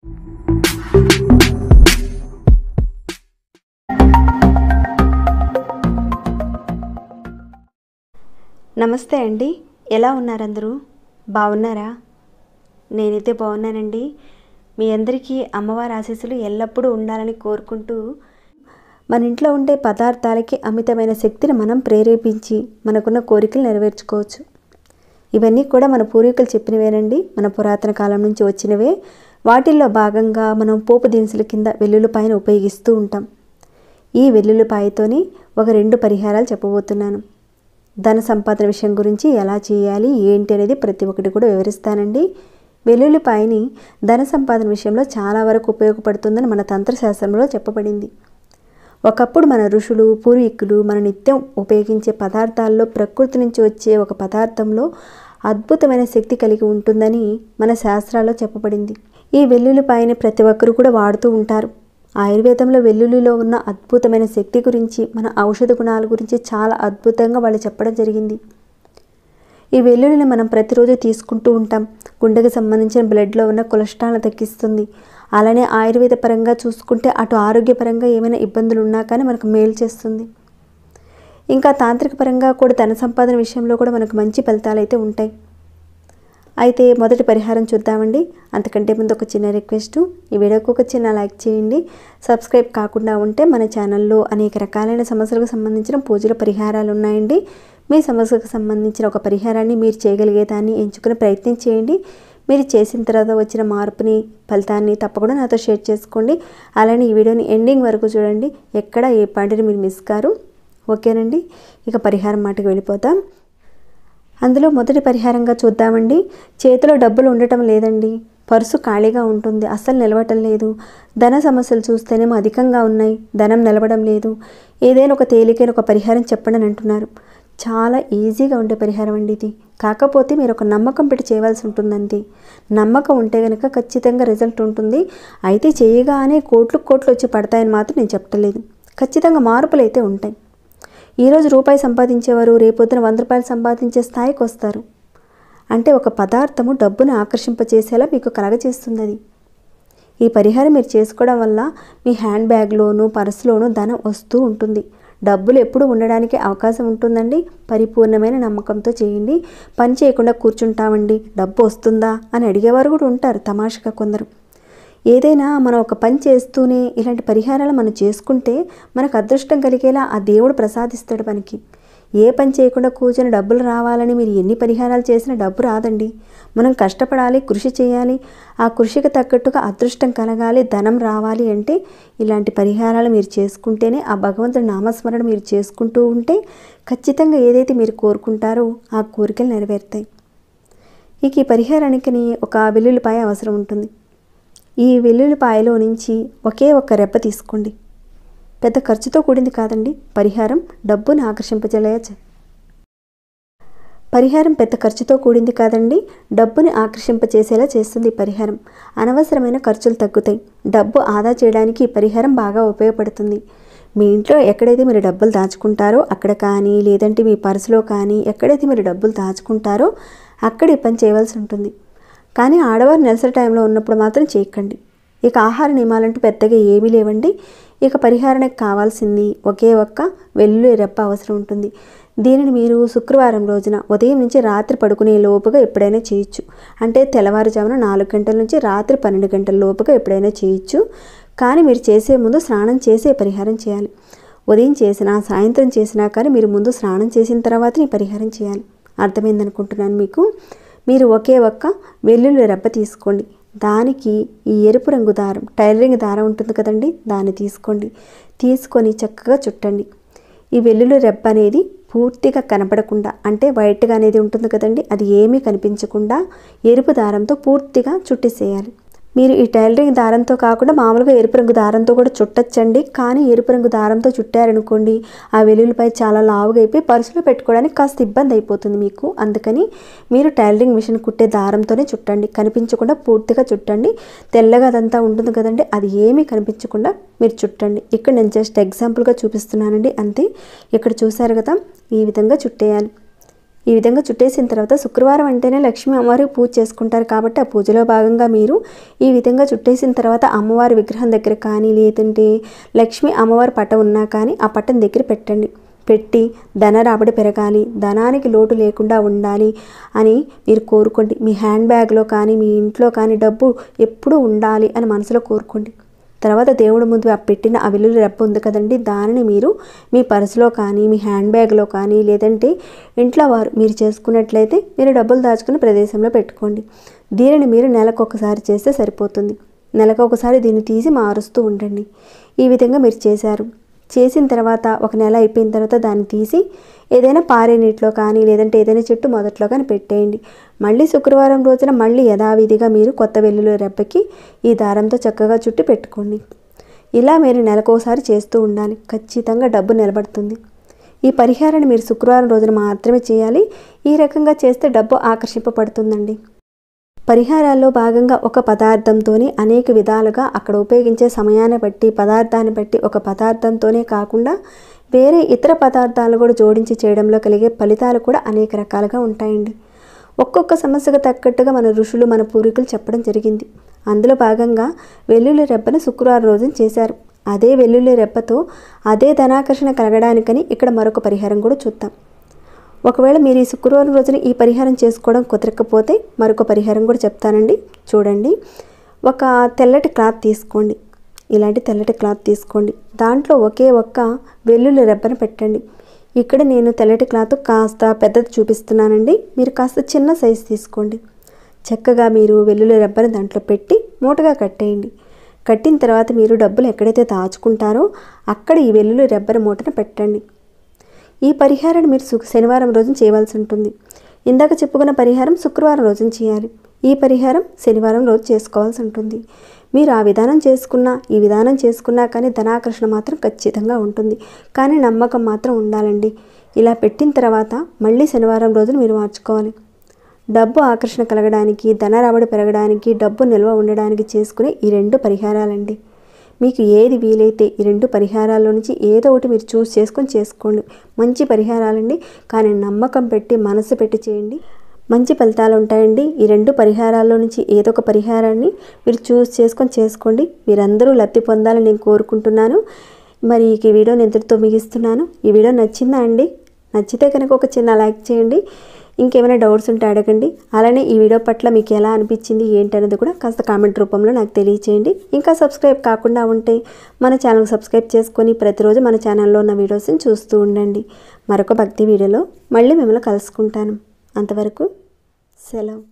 నమస్తే అండి, ఎలా ఉన్నారు అందరూ? బాగున్నారా? నేనైతే బాగున్నానండి. మీ అందరికీ అమ్మవారి ఆశీస్సులు ఎల్లప్పుడూ ఉండాలని కోరుకుంటూ, మన ఇంట్లో ఉండే పదార్థాలకి అమితమైన శక్తిని మనం ప్రేరేపించి మనకున్న కోరికలు నెరవేర్చుకోవచ్చు. ఇవన్నీ కూడా మన పూర్వీకులు చెప్పినవేనండి, మన పురాతన కాలం నుంచి వచ్చినవే. వాటిల్లో భాగంగా మనం పోపు దినుసుల కింద వెల్లుల్లిపాయను ఉపయోగిస్తూ ఉంటాం. ఈ వెల్లుల్లిపాయతోని ఒక 2 పరిహారాలు చెప్పబోతున్నాను. ధన సంపాదన విషయం గురించి ఎలా చేయాలి ఏంటి అనేది ప్రతి ఒక్కటి కూడా వివరిస్తానండి. వెల్లుల్లిపాయని ధన సంపాదన విషయంలో చాలా వరకు ఉపయోగపడుతుందని మన తంత్రశాస్త్రంలో చెప్పబడింది. ఒకప్పుడు మన ఋషులు పూర్వీకులు మన నిత్యం ఉపయోగించే పదార్థాల్లో ప్రకృతి నుంచి వచ్చే ఒక పదార్థంలో అద్భుతమైన శక్తి కలిగి ఉంటుందని మన శాస్త్రాల్లో చెప్పబడింది. ఈ వెల్లుల్లిపాయని ప్రతి ఒక్కరు కూడా వాడుతూ ఉంటారు. ఆయుర్వేదంలో వెల్లుల్లిలో ఉన్న అద్భుతమైన శక్తి గురించి, మన ఔషధ గుణాల గురించి చాలా అద్భుతంగా వాళ్ళు చెప్పడం జరిగింది. ఈ వెల్లుల్లిని మనం ప్రతిరోజు తీసుకుంటూ ఉంటాం. గుండెకి సంబంధించిన బ్లడ్లో ఉన్న కొలెస్ట్రాల్ని తగ్గిస్తుంది. అలానే ఆయుర్వేద పరంగా చూసుకుంటే అటు ఆరోగ్యపరంగా ఏమైనా ఇబ్బందులు ఉన్నా కానీ మనకు మేలు చేస్తుంది. ఇంకా తాంత్రిక పరంగా కూడా ధన సంపాదన విషయంలో కూడా మనకు మంచి ఫలితాలు అయితే ఉంటాయి. అయితే మొదటి పరిహారం చూద్దామండి. అంతకంటే ముందు ఒక చిన్న రిక్వెస్ట్, ఈ వీడియోకి ఒక చిన్న లైక్ చేయండి. సబ్స్క్రైబ్ కాకుండా ఉంటే మన ఛానల్లో అనేక రకాలైన సమస్యలకు సంబంధించిన పూజల పరిహారాలు ఉన్నాయండి. మీ సమస్యకు సంబంధించిన ఒక పరిహారాన్ని మీరు చేయగలిగేదాన్ని ఎంచుకునే ప్రయత్నం చేయండి. మీరు చేసిన తర్వాత వచ్చిన మార్పుని, ఫలితాన్ని తప్పకుండా నాతో షేర్ చేసుకోండి. అలానే ఈ వీడియోని ఎండింగ్ వరకు చూడండి, ఎక్కడ ఏ పాయింట్ని మీరు మిస్ కారు. ఓకేనండి, ఇక పరిహారం మాటకు వెళ్ళిపోతాం. అందులో మొదటి పరిహారంగా చూద్దామండి. చేతిలో డబ్బులు ఉండటం లేదండి, పర్సు ఖాళీగా ఉంటుంది, అస్సలు నిలవటం లేదు, ధన సమస్యలు చూస్తేనేమో అధికంగా ఉన్నాయి, ధనం నిలవడం లేదు, ఏదైనా ఒక తేలికైన ఒక పరిహారం చెప్పండి అని అంటున్నారు. చాలా ఈజీగా ఉండే పరిహారం అండి ఇది. కాకపోతే మీరు ఒక నమ్మకం పెట్టి చేయవలసి ఉంటుందండి. నమ్మకం ఉంటే కనుక ఖచ్చితంగా రిజల్ట్ ఉంటుంది. అయితే చేయగానే కోట్లు వచ్చి పడతాయని మాత్రం నేను చెప్పలేదు. ఖచ్చితంగా మార్పులు అయితే ఉంటాయి. ఈరోజు రూపాయి సంపాదించేవారు రేపొద్దున 100 రూపాయలు సంపాదించే స్థాయికి వస్తారు. అంటే ఒక పదార్థము డబ్బును ఆకర్షింపచేసేలా మీకు కలగచేస్తుంది అది. ఈ పరిహారం మీరు చేసుకోవడం వల్ల మీ హ్యాండ్ బ్యాగ్లోనూ పర్సులోనూ ధనం వస్తూ ఉంటుంది. డబ్బులు ఎప్పుడు ఉండడానికి అవకాశం ఉంటుందండి. పరిపూర్ణమైన నమ్మకంతో చేయండి. పని చేయకుండా కూర్చుంటామండి, డబ్బు వస్తుందా అని అడిగేవారు కూడా ఉంటారు తమాషగా కొందరు. ఏదైనా మనం ఒక పని చేస్తూనే ఇలాంటి పరిహారాలు మనం చేసుకుంటే మనకు అదృష్టం కలిగేలా ఆ దేవుడు ప్రసాదిస్తాడు మనకి. ఏ పని చేయకుండా కూర్చొని డబ్బులు రావాలని మీరు ఎన్ని పరిహారాలు చేసినా డబ్బు రాదండి. మనం కష్టపడాలి, కృషి చేయాలి. ఆ కృషికి తగ్గట్టుగా అదృష్టం కలగాలి, ధనం రావాలి అంటే ఇలాంటి పరిహారాలు మీరు చేసుకుంటేనే, ఆ భగవంతుడి నామస్మరణ మీరు చేసుకుంటూ ఉంటే ఖచ్చితంగా ఏదైతే మీరు కోరుకుంటారో ఆ కోరికలు నెరవేరుతాయి. ఇక ఈ పరిహారానికి ఒక వెల్లుల్లిపాయ అవసరం ఉంటుంది. ఈ వెల్లుల్లిపాయలో నుంచి ఒకే ఒక్క రెబ్బ తీసుకోండి. పెద్ద ఖర్చుతో కూడింది కాదండి పరిహారం. డబ్బును ఆకర్షింపజేయచ్చు. పరిహారం పెద్ద ఖర్చుతో కూడింది కాదండి, డబ్బుని ఆకర్షింపచేసేలా చేస్తుంది ఈ పరిహారం. అనవసరమైన ఖర్చులు తగ్గుతాయి. డబ్బు ఆదా చేయడానికి ఈ పరిహారం బాగా ఉపయోగపడుతుంది. మీ ఇంట్లో ఎక్కడైతే మీరు డబ్బులు దాచుకుంటారో అక్కడ కానీ, లేదంటే మీ పర్సులో కానీ ఎక్కడైతే మీరు డబ్బులు దాచుకుంటారో అక్కడ ఈ పని చేయవలసి ఉంటుంది. కానీ ఆడవారు నెలసరి టైంలో ఉన్నప్పుడు మాత్రం చేయకండి. ఇక ఆహార నియమాలంటూ పెద్దగా ఏమీ లేవండి. ఇక పరిహారానికి కావాల్సింది ఒకే ఒక్క వెల్లుల్లి రెప్ప అవసరం ఉంటుంది. దీనిని మీరు శుక్రవారం రోజున ఉదయం నుంచి రాత్రి పడుకునే లోపుగా ఎప్పుడైనా చేయొచ్చు. అంటే తెల్లవారుజామున 4 గంటల నుంచి రాత్రి 12 గంటల లోపుగా ఎప్పుడైనా చేయొచ్చు. కానీ మీరు చేసే ముందు స్నానం చేసే పరిహారం చేయాలి. ఉదయం చేసినా సాయంత్రం చేసినా కానీ మీరు ముందు స్నానం చేసిన తర్వాత ఈ పరిహారం చేయాలి. అర్థమైందనుకుంటున్నాను మీకు. మీరు ఒకే ఒక్క వెల్లుల్లి రెబ్బ తీసుకోండి. దానికి ఈ ఎరుపు రంగు దారం, టైలరింగ్ దారం ఉంటుంది కదండి, దాన్ని తీసుకోండి. తీసుకొని చక్కగా చుట్టండి. ఈ వెల్లుల్లి రెబ్బ అనేది పూర్తిగా కనపడకుండా, అంటే వైట్గా అనేది ఉంటుంది కదండి, అది ఏమీ కనిపించకుండా ఎరుపు దారంతో పూర్తిగా చుట్టేసేయాలి. మీరు ఈ టైలరింగ్ దారంతో కాకుండా మామూలుగా ఎరుపు రంగు దారంతో కూడా చుట్టచ్చండి. కానీ ఎరుపు రంగు దారంతో చుట్టారనుకోండి ఆ వెల్లుల్లిపై చాలా లావుగా అయిపోయి పర్సులో పెట్టుకోవడానికి కాస్త ఇబ్బంది అయిపోతుంది మీకు. అందుకని మీరు టైలరింగ్ మిషన్ కుట్టే దారంతోనే చుట్టండి. కనిపించకుండా పూర్తిగా చుట్టండి. తెల్లగా అదంతా ఉంటుంది కదండి, అది ఏమీ కనిపించకుండా మీరు చుట్టండి. ఇక్కడ నేను జస్ట్ ఎగ్జాంపుల్గా చూపిస్తున్నానండి అంతే. ఇక్కడ చూసారు కదా, ఈ విధంగా చుట్టేయాలి. ఈ విధంగా చుట్టేసిన తర్వాత శుక్రవారం అంటేనే లక్ష్మీ అమ్మవారికి పూజ చేసుకుంటారు కాబట్టి ఆ పూజలో భాగంగా మీరు ఈ విధంగా చుట్టేసిన తర్వాత అమ్మవారి విగ్రహం దగ్గర కానీ లేదంటే లక్ష్మీ అమ్మవారి పటం ఉన్నా కానీ ఆ పటం దగ్గర పెట్టండి. పెట్టి ధన రాబడి పెరగాలి, ధనానికి లోటు లేకుండా ఉండాలి అని మీరు కోరుకోండి. మీ హ్యాండ్ బ్యాగ్లో కానీ మీ ఇంట్లో కానీ డబ్బు ఎప్పుడూ ఉండాలి అని మనసులో కోరుకోండి. తర్వాత దేవుడి ముందు పెట్టిన ఆ వెల్లుల్లి రెబ్బ ఉంది కదండి, దానిని మీరు మీ పర్సులో కానీ మీ హ్యాండ్ బ్యాగ్లో కానీ లేదంటే ఇంట్లో వారు మీరు చేసుకున్నట్లయితే మీరు డబ్బులు దాచుకునే ప్రదేశంలో పెట్టుకోండి. దీనిని మీరు నెలకొకసారి చేస్తే సరిపోతుంది. నెలకొకసారి దీన్ని తీసి మారుస్తూ ఉండండి. ఈ విధంగా మీరు చేసిన తర్వాత ఒక నెల అయిపోయిన తర్వాత దాన్ని తీసి ఏదైనా పారే నీటిలో కానీ లేదంటే ఏదైనా చెట్టు మొదట్లో కానీ పెట్టేయండి. మళ్ళీ శుక్రవారం రోజున మళ్ళీ యథావిధిగా మీరు కొత్త వెల్లుల్లి రెబ్బకి ఈ దారంతో చక్కగా చుట్టి పెట్టుకోండి. ఇలా మీరు నెలకోసారి చేస్తూ ఉండాలి. ఖచ్చితంగా డబ్బు నిలబడుతుంది. ఈ పరిహారాన్ని మీరు శుక్రవారం రోజున మాత్రమే చేయాలి. ఈ రకంగా చేస్తే డబ్బు ఆకర్షింపబడుతుందండి. పరిహారాల్లో భాగంగా ఒక పదార్థంతోనే అనేక విధాలుగా అక్కడ ఉపయోగించే సమయాన్ని బట్టి పదార్థాన్ని బట్టి ఒక పదార్థంతోనే కాకుండా వేరే ఇతర పదార్థాలు కూడా జోడించి చేయడంలో కలిగే ఫలితాలు కూడా అనేక రకాలుగా ఉంటాయండి. ఒక్కొక్క సమస్యకు తగ్గట్టుగా మన ఋషులు మన పూర్వీకులు చెప్పడం జరిగింది. అందులో భాగంగా వెల్లుల్లి రెబ్బను శుక్రవారం రోజున చేశారు. అదే వెల్లుల్లి రెబ్బతో అదే ధనాకర్షణ కలగడానికని ఇక్కడ మరొక పరిహారం కూడా చూద్దాం. ఒకవేళ మీరు ఈ శుక్రవారం రోజున ఈ పరిహారం చేసుకోవడం కుదరకపోతే మరొక పరిహారం కూడా చెప్తానండి. చూడండి, ఒక తెల్లటి క్లాత్ తీసుకోండి. ఇలాంటి తెల్లటి క్లాత్ తీసుకోండి. దాంట్లో ఒకే ఒక్క వెల్లుల్లి రెబ్బను పెట్టండి. ఇక్కడ నేను తెల్లటి క్లాత్ కాస్త పెద్దది చూపిస్తున్నానండి. మీరు కాస్త చిన్న సైజు తీసుకోండి. చక్కగా మీరు వెల్లుల్లి రెబ్బను దాంట్లో పెట్టి మూటగా కట్టేయండి. కట్టిన తర్వాత మీరు డబ్బులు ఎక్కడైతే దాచుకుంటారో అక్కడ ఈ వెల్లుల్లి రెబ్బను మూటను పెట్టండి. ఈ పరిహారాన్ని మీరు శనివారం రోజున చేయవలసి ఉంటుంది. ఇందాక చెప్పుకున్న పరిహారం శుక్రవారం రోజున చేయాలి. ఈ పరిహారం శనివారం రోజు చేసుకోవాల్సి ఉంటుంది. మీరు ఆ విధానం చేసుకున్నా ఈ విధానం చేసుకున్నా కానీ ధనాకర్షణ మాత్రం ఖచ్చితంగా ఉంటుంది. కానీ నమ్మకం మాత్రం ఉండాలండి. ఇలా పెట్టిన తర్వాత మళ్ళీ శనివారం రోజున మీరు మార్చుకోవాలి. డబ్బు ఆకర్షణ కలగడానికి, ధన రాబడి పెరగడానికి, డబ్బు నిల్వ ఉండడానికి చేసుకునే ఈ 2 పరిహారాలండి. మీకు ఏది వీలైతే ఈ 2 పరిహారాల్లో నుంచి ఏదో ఒకటి మీరు చేసుకోండి. మంచి పరిహారాలండి. కానీ నమ్మకం పెట్టి మనసు పెట్టి చేయండి, మంచి ఫలితాలు ఉంటాయండి. ఈ 2 పరిహారాల్లో నుంచి ఏదో ఒక పరిహారాన్ని మీరు చేసుకోండి. మీరందరూ లబ్ధి పొందాలని నేను కోరుకుంటున్నాను. మరి ఈ వీడియోని ఇంతటితో ముగిస్తున్నాను. ఈ వీడియో నచ్చిందా అండి? నచ్చితే కనుక ఒక చిన్న లైక్ చేయండి. ఇంకేమైనా డౌట్స్ ఉంటే అడగండి. అలానే ఈ వీడియో పట్ల మీకు ఎలా అనిపించింది ఏంటనేది కూడా కాస్త కామెంట్ రూపంలో నాకు తెలియచేయండి. ఇంకా సబ్స్క్రైబ్ కాకుండా ఉంటే మన ఛానల్ సబ్స్క్రైబ్ చేసుకొని ప్రతిరోజు మన ఛానల్లో ఉన్న వీడియోస్ని చూస్తూ ఉండండి. మరొక భక్తి వీడియోలో మళ్ళీ మిమ్మల్ని కలుసుకుంటాను. అంతవరకు సెలవు.